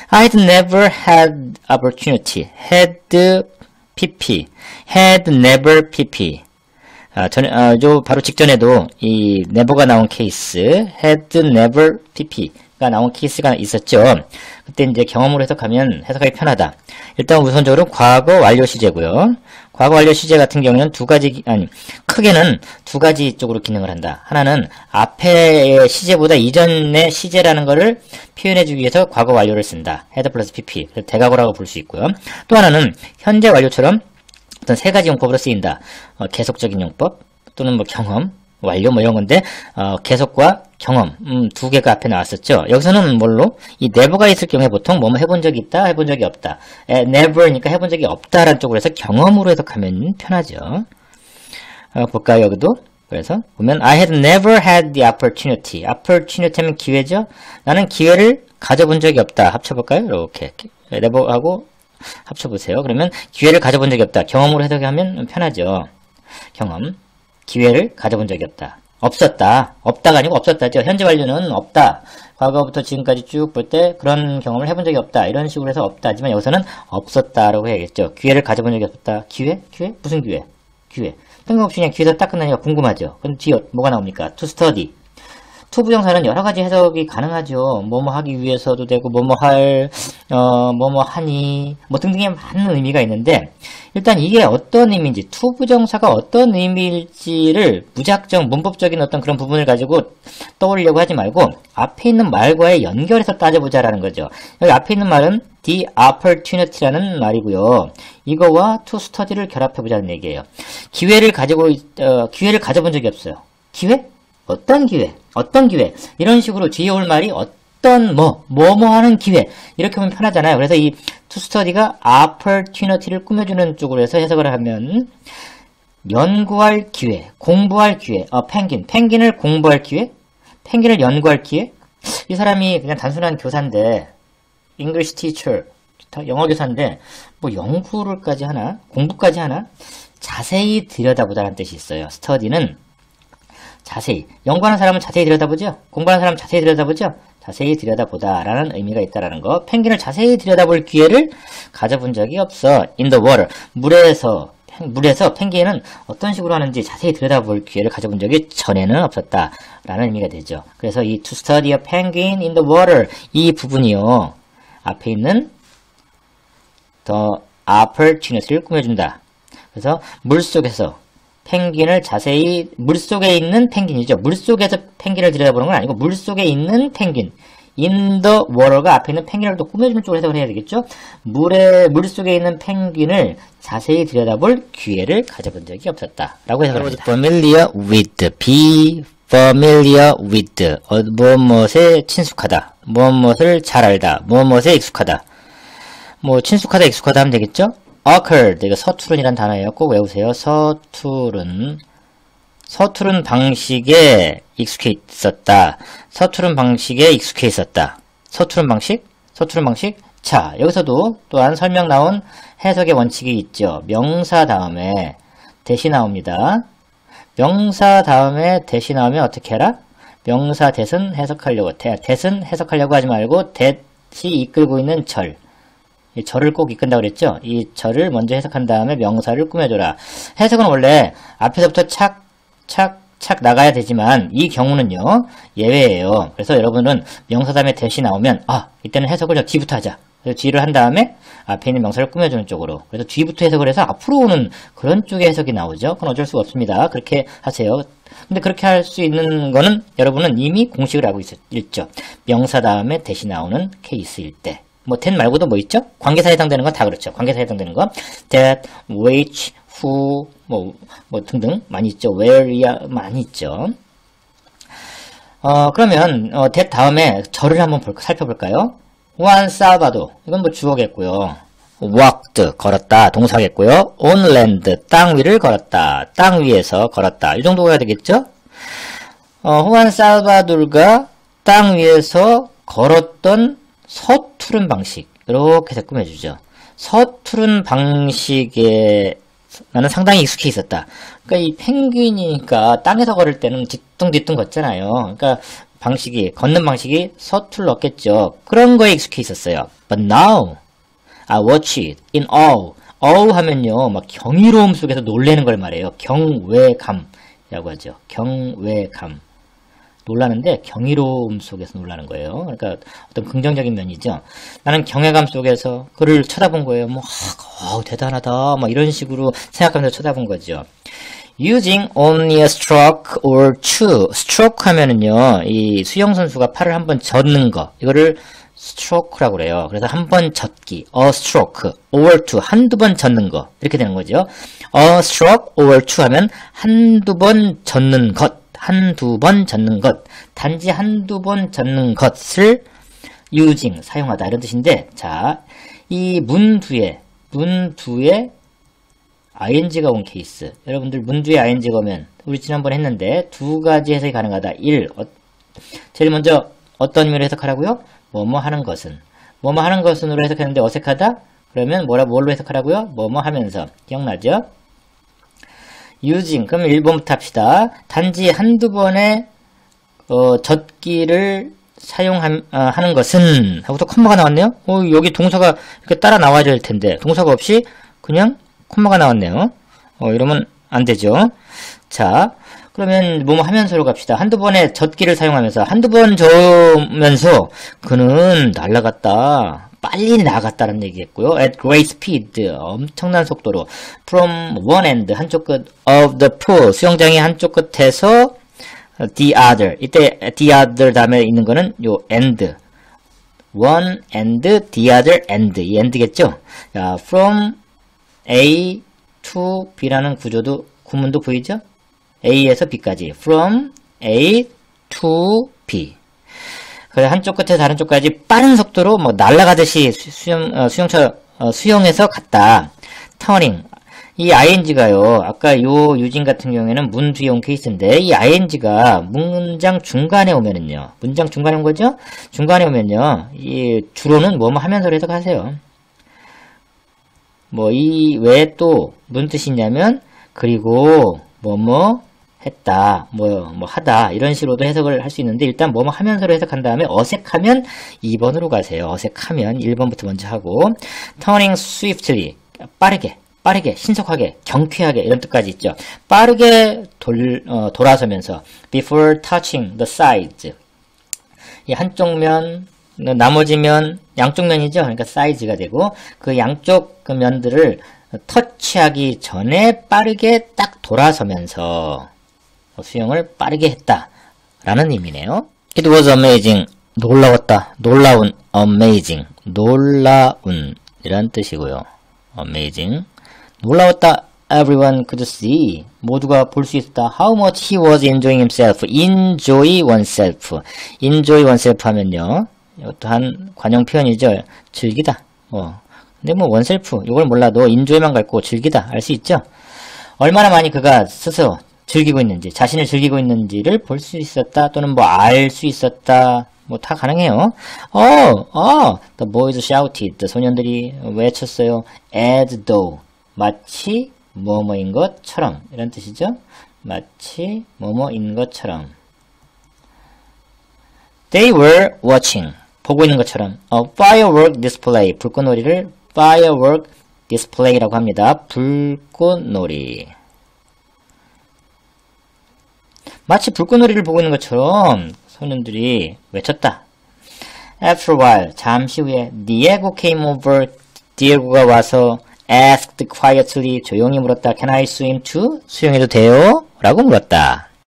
I'd never had opportunity. had pp. had never pp. 요 바로 직전에도 이 never가 나온 케이스, had never pp가 나온 케이스가 있었죠. 그때 이제 경험으로 해석하면 해석하기 편하다. 일단 우선적으로 과거 완료 시제고요. 과거 완료 시제 같은 경우는 크게는 두 가지 쪽으로 기능을 한다. 하나는 앞의 시제보다 이전의 시제라는 것을 표현해주기 위해서 과거 완료를 쓴다. had 플러스 pp. 대과거라고 볼 수 있고요. 또 하나는 현재 완료처럼 어떤 세 가지 용법으로 쓰인다. 계속적인 용법 또는 뭐 경험, 완료 뭐 이런 건데 계속과 경험 두 개가 앞에 나왔었죠. 여기서는 뭘로? 이 never가 있을 경우에 보통 뭐뭐 해본 적이 있다, 해본 적이 없다. never니까 해본 적이 없다라는 쪽으로 해서 경험으로 해석하면 편하죠. 볼까요, 여기도? 그래서 보면 I had never had the opportunity. opportunity 하면 기회죠. 나는 기회를 가져본 적이 없다. 합쳐볼까요? 이렇게 never하고 합쳐보세요. 그러면 기회를 가져본 적이 없다. 경험으로 해석하면 편하죠. 경험. 기회를 가져본 적이 없다. 없었다. 없다가 아니고 없었다죠. 현재 완료는 없다. 과거부터 지금까지 쭉 볼 때 그런 경험을 해본 적이 없다. 이런 식으로 해서 없다. 하지만 여기서는 없었다라고 해야겠죠. 기회를 가져본 적이 없다. 기회? 기회? 무슨 기회? 기회. 뜬금없이 그냥 기회에서 딱 끝나니까 궁금하죠. 그럼 뒤에 뭐가 나옵니까? to study. to 부정사는 여러 가지 해석이 가능하죠. 뭐뭐 하기 위해서도 되고, 뭐뭐 하니, 뭐 등등의 많은 의미가 있는데, 일단 이게 어떤 의미인지, to 부정사가 어떤 의미일지를 무작정 문법적인 어떤 그런 부분을 가지고 떠올리려고 하지 말고, 앞에 있는 말과의 연결해서 따져보자라는 거죠. 여기 앞에 있는 말은 the opportunity라는 말이고요. 이거와 to study를 결합해보자는 얘기예요. 기회를 가져본 적이 없어요. 기회? 어떤 기회? 어떤 기회? 이런 식으로 뒤에 올 말이 어떤 뭐뭐 하는 기회. 이렇게 하면 편하잖아요. 그래서 이 to study가 opportunity를 꾸며주는 쪽으로 해서 해석을 하면 연구할 기회, 공부할 기회. 펭귄을 공부할 기회? 펭귄을 연구할 기회? 이 사람이 그냥 단순한 교사인데 English teacher, 영어 교사인데 뭐 연구를까지 하나? 공부까지 하나? 자세히 들여다보다라는 뜻이 있어요. study는 자세히. 연구하는 사람은 자세히 들여다보죠? 공부하는 사람은 자세히 들여다보죠? 자세히 들여다보다 라는 의미가 있다라는 거. 펭귄을 자세히 들여다볼 기회를 가져본 적이 없어. in the water. 물에서 펭귄은 어떤 식으로 하는지 자세히 들여다볼 기회를 가져본 적이 전에는 없었다. 라는 의미가 되죠. 그래서 이 to study a penguin in the water. 이 부분이요. 앞에 있는 the opportunity를 꾸며준다. 그래서 물속에서 펭귄을 자세히, 물속에 있는 펭귄이죠. 물속에서 펭귄을 들여다보는 건 아니고 물속에 있는 펭귄. in the water가 앞에 있는 펭귄을 또 꾸며주는 쪽으로 해석을 해야 되겠죠. 물속에 있는 펭귄을 자세히 들여다볼 기회를 가져본 적이 없었다. 라고 해석을 합니다. familiar with, be familiar with, 무엇에 친숙하다, 무엇을 잘 알다, 무엇에 익숙하다. 뭐 친숙하다, 익숙하다 하면 되겠죠. occurred, 이거 서투른이란 단어예요. 꼭 외우세요. 서투른 방식에 익숙해 있었다. 서투른 방식에 익숙해 있었다. 서투른 방식? 자, 여기서도 또한 설명 나온 해석의 원칙이 있죠. 명사 다음에 대시 나옵니다. 명사 다음에 대시 나오면 어떻게 해라? 명사 대신 해석하려고, 대신 해석하려고 하지 말고 대시 이끌고 있는 절. 이 절을 꼭 이끈다고 그랬죠? 이 절을 먼저 해석한 다음에 명사를 꾸며줘라. 해석은 원래 앞에서부터 착 나가야 되지만 이 경우는요 예외예요. 그래서 여러분은 명사 다음에 대시 나오면 이때는 해석을 저 뒤부터 하자. 그래서 뒤를 한 다음에 앞에 있는 명사를 꾸며주는 쪽으로. 그래서 뒤부터 해석을 해서 앞으로 오는 그런 쪽의 해석이 나오죠. 그건 어쩔 수가 없습니다. 그렇게 하세요. 근데 그렇게 할 수 있는 거는 여러분은 이미 공식을 알고 있죠. 명사 다음에 대시 나오는 케이스일 때. 뭐 that 말고도 뭐 있죠? 관계사에 해당되는 건 다 그렇죠. 관계사에 해당되는 거 that, which, who, 뭐 등등 많이 있죠. where 많이 있죠. 그러면 that 다음에 절을 한번 살펴볼까요? Juan Salvador, 이건 뭐 주어겠고요. walked, 걸었다, 동사겠고요. on land, 땅 위를 걸었다, 땅 위에서 걸었다. 이 정도가 되겠죠? Juan Salvador가 땅 위에서 걸었던 서투른 방식, 이렇게 해서 꾸며주죠. 서투른 방식에 나는 상당히 익숙해 있었다. 그러니까 이 펭귄이니까 땅에서 걸을 때는 뒤뚱뒤뚱 걷잖아요. 그러니까 방식이, 걷는 방식이 서툴렀겠죠. 그런 거에 익숙해 있었어요. But now, I watch it in awe. awe 하면요, 막 경이로움 속에서 놀라는 걸 말해요. 경외감이라고 하죠. 경외감. 놀라는데 경이로움 속에서 놀라는 거예요. 그러니까 어떤 긍정적인 면이죠. 나는 경외감 속에서 그를 쳐다본 거예요. 뭐, 대단하다. 막 이런 식으로 생각하면서 쳐다본 거죠. Using only a stroke or two. stroke 하면은요, 이 수영 선수가 팔을 한번 젓는 거. 이거를 stroke라고 그래요. 그래서 한 번 젓기. a stroke or two. 한두 번 젓는 거. 이렇게 되는 거죠. a stroke or two 하면 한두 번 젓는 것. 한두 번 젓는 것. 단지 한두 번 젓는 것을 using, 사용하다. 이런 뜻인데, 자, 이 문 뒤에 ing가 온 케이스. 여러분들 문 뒤에 ing가 오면, 우리 지난번에 했는데, 두 가지 해석이 가능하다. 1. 제일 먼저 어떤 의미로 해석하라고요? 뭐뭐 하는 것은. 뭐뭐 하는 것은으로 해석했는데 어색하다? 그러면 뭘로 해석하라고요? 뭐뭐 하면서. 기억나죠? using. 그럼 1번부터 합시다. 단지 한두 번의 젓기를 사용하는 것은 하고서 콤마가 나왔네요. 여기 동사가 이렇게 따라 나와야 될 텐데 동사가 없이 그냥 콤마가 나왔네요. 이러면 안 되죠. 자, 그러면 뭐뭐 하면서로 갑시다. 한두 번의 젓기를 사용하면서 한두 번 저으면서 그는 날아갔다. 빨리 나갔다는 얘기겠고요. At great speed, 엄청난 속도로. From one end, 한쪽 끝 of the pool, 수영장의 한쪽 끝에서 the other. 이때 the other 다음에 있는 거는 요 end. one end, the other end. 이 end겠죠? 자, from A to B라는 구문도 보이죠? A에서 B까지. From A to B. 한쪽 끝에서 다른 쪽까지 빠른 속도로 뭐 날아가듯이 수영해서 갔다. turning. 이 ing가요. 아까 요 유진 같은 경우에는 문 뒤에 온 케이스인데 이 ing가 문장 중간에 오면은요. 문장 중간에 온 거죠? 중간에 오면요. 이 주로는 뭐뭐 하면서 해석하세요. 뭐 이 외에 또 무슨 뜻이 있냐면 그리고 뭐뭐 했다, 뭐 하다, 이런 식으로도 해석을 할 수 있는데, 일단 뭐뭐 하면서로 해석한 다음에, 어색하면 2번으로 가세요. 어색하면 1번부터 먼저 하고, turning swiftly, 빠르게, 신속하게, 경쾌하게, 이런 뜻까지 있죠. 빠르게 돌아서면서, before touching the sides. 이 한쪽 면, 나머지 면, 양쪽 면이죠. 그러니까 size가 되고, 그 양쪽 그 면들을 터치하기 전에 빠르게 딱 돌아서면서, 수영을 빠르게 했다 라는 의미네요. It was amazing. 놀라웠다. 놀라운. amazing. 놀라운 이란 뜻이고요. amazing. 놀라웠다. Everyone could see. 모두가 볼 수 있었다. How much he was enjoying himself. enjoy oneself. enjoy oneself 하면요. 또한 관용 표현이죠. 즐기다. 근데 뭐 oneself 이걸 몰라도 enjoy만 갖고 즐기다 알 수 있죠. 얼마나 많이 그가 스스로 즐기고 있는지, 자신을 즐기고 있는지를 볼 수 있었다, 또는 뭐 알 수 있었다, 뭐 다 가능해요. The boys shouted. 소년들이 외쳤어요. As though. 마치 뭐뭐인 것처럼. 이런 뜻이죠. 마치 뭐뭐인 것처럼. They were watching. 보고 있는 것처럼. A firework display. 불꽃놀이를 firework display라고 합니다. 불꽃놀이. 마치 불꽃놀이를 보고 있는 것처럼 소년들이 외쳤다. After a while, 잠시 후에 Diego came over. 디에고가 와서 asked quietly, 조용히 물었다. Can I swim too? 수영해도 돼요? 라고 물었다.